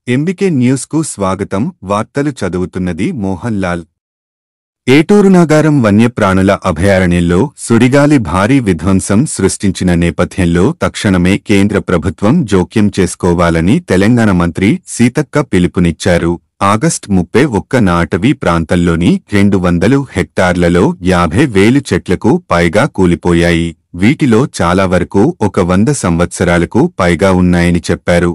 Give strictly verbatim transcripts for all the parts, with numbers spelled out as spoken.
MBK news కు స్వాగతం. వార్తలు చదువుతున్నది మోహన్ లాల్. ఏటూరు నాగారం వన్యప్రాణుల అభయారణ్యంలో సుడిగాలి భారీ విధ్వంసం సృష్టించిన నేపథ్యంలో తక్షణమే కేంద్ర ప్రభుత్వం జోక్యం చేసుకోవాలని తెలంగాణ మంత్రి సీతక్క పిలుపునిచ్చారు. ఆగస్టు ముప్పై ఒక్కన అటవీ ప్రాంతంలోని రెండు వందలు హెక్టార్లలో యాభై వేలు చెట్లకు పైగా కూలిపోయాయి. వీటిలో చాలా వరకు ఒక వంద సంవత్సరాలకు పైగా ఉన్నాయని చెప్పారు.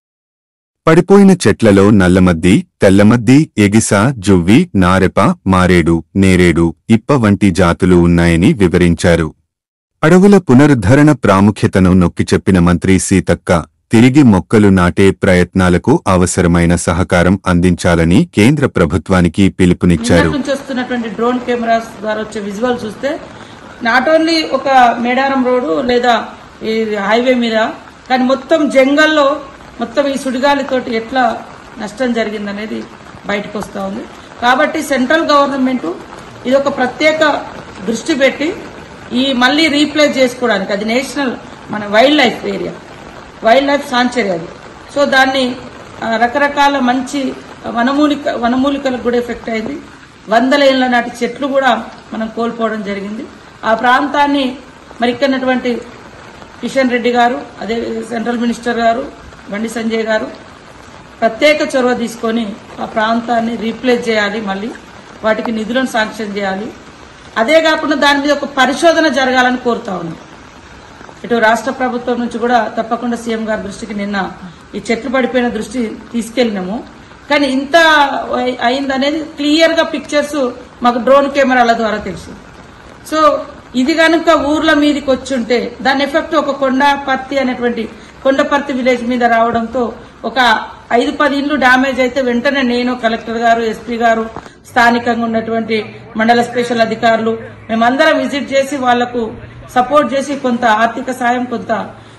పడిపోయిన చెట్లలో నల్లమద్ది, తెల్లమద్ది, ఎగిస, జువ్వి, నారెప, మారేడు, నేరేడు, ఇప్ప వంటి జాతులు ఉన్నాయని వివరించారు. అడవుల పునరుద్ధరణ ప్రాముఖ్యతను నొక్కిచెప్పిన మంత్రి సీతక్క, తిరిగి మొక్కలు నాటే ప్రయత్నాలకు అవసరమైన సహకారం అందించాలని కేంద్ర ప్రభుత్వానికి పిలుపునిచ్చారు. డ్రోన్ కెమెరాస్ ద్వారా వచ్చే విజువల్ చూస్తే నాట్ ఓన్లీ ఒక మేడారం రోడ్డు లేదా హైవే మీద, కానీ మొత్తం జంగల్లో మొత్తం ఈ సుడిగాలితోటి ఎట్లా నష్టం జరిగిందనేది బయటకు వస్తూ ఉంది. కాబట్టి సెంట్రల్ గవర్నమెంట్ ఇది ఒక ప్రత్యేక దృష్టి పెట్టి ఈ మళ్ళీ రీప్లేస్ చేసుకోవడానికి, అది నేషనల్ మన wildlife area, wildlife sanctuary అది. సో దాన్ని రకరకాల మంచి వనమూలిక వనమూలికలకు కూడా ఎఫెక్ట్ అయింది. వందల ఏళ్ల నాటి చెట్లు కూడా మనం కోల్పోవడం జరిగింది. ఆ ప్రాంతాన్ని మరి ఇక్కడటువంటి కిషన్ రెడ్డి గారు, అదే సెంట్రల్ మినిస్టర్ గారు బండి సంజయ్ గారు ప్రత్యేక చొరవ తీసుకొని ఆ ప్రాంతాన్ని రీప్లేస్ చేయాలి, మళ్ళీ వాటికి నిధులను శాంక్షన్ చేయాలి. అదే కాకుండా దాని మీద ఒక పరిశోధన జరగాలని కోరుతా ఉన్నాం. ఇటు రాష్ట్ర ప్రభుత్వం నుంచి కూడా తప్పకుండా సీఎం గారి దృష్టికి నిన్న ఈ చెట్లు పడిపోయిన దృష్టి తీసుకెళ్ళినాము. కానీ ఇంత అయిందనేది క్లియర్ గా పిక్చర్స్ మాకు డ్రోన్ కెమెరాల ద్వారా తెలుసు. సో ఇది కనుక ఊర్ల మీదకి వచ్చుంటే దాని ఎఫెక్ట్ ఒక కొండపర్తి అనేటువంటి కొండపర్తి విలేజ్ మీద రావడంతో ఒక ఐదు పది ఇండ్లు డ్యామేజ్ అయితే వెంటనే నేను, కలెక్టర్ గారు, ఎస్పీ గారు, స్థానికంగా ఉన్నటువంటి మండల స్పెషల్ అధికారులు మేమందరం విజిట్ చేసి వాళ్లకు సపోర్ట్ చేసి కొంత ఆర్థిక సాయం, కొంత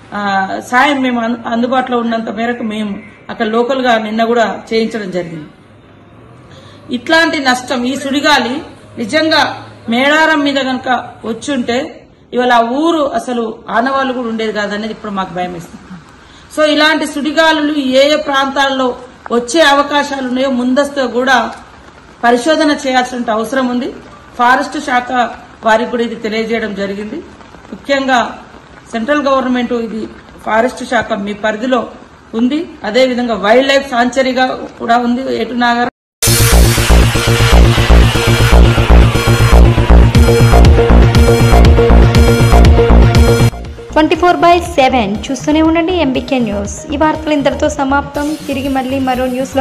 సాయం మేము అందుబాటులో ఉన్నంత మేరకు మేము అక్కడ లోకల్ గా నిన్న కూడా చేయించడం జరిగింది. ఇట్లాంటి నష్టం ఈ సుడిగాలి నిజంగా మేడారం మీద కనుక వచ్చుంటే ఇవాళ ఆ ఊరు అసలు ఆనవాళ్లు కూడా ఉండేది కాదనేది ఇప్పుడు మాకు భయం వేస్తుంది. సో ఇలాంటి సుడిగాలులు ఏ ఏ ప్రాంతాల్లో వచ్చే అవకాశాలు ఉన్నాయో ముందస్తు కూడా పరిశోధన చేయాల్సిన అవసరం ఉంది. ఫారెస్ట్ శాఖ వారికి కూడా ఇది తెలియజేయడం జరిగింది. ముఖ్యంగా సెంట్రల్ గవర్నమెంట్ ఇది ఫారెస్ట్ శాఖ మీ పరిధిలో ఉంది, అదేవిధంగా వైల్డ్ లైఫ్ సాంచురీగా కూడా ఉంది Eturu Nagaram. Twenty four by seven చూస్తూనే ఉండండి ఎంబీకే న్యూస్. ఈ వార్తలు ఇంతటితో సమాప్తం. తిరిగి మళ్ళీ మరో న్యూస్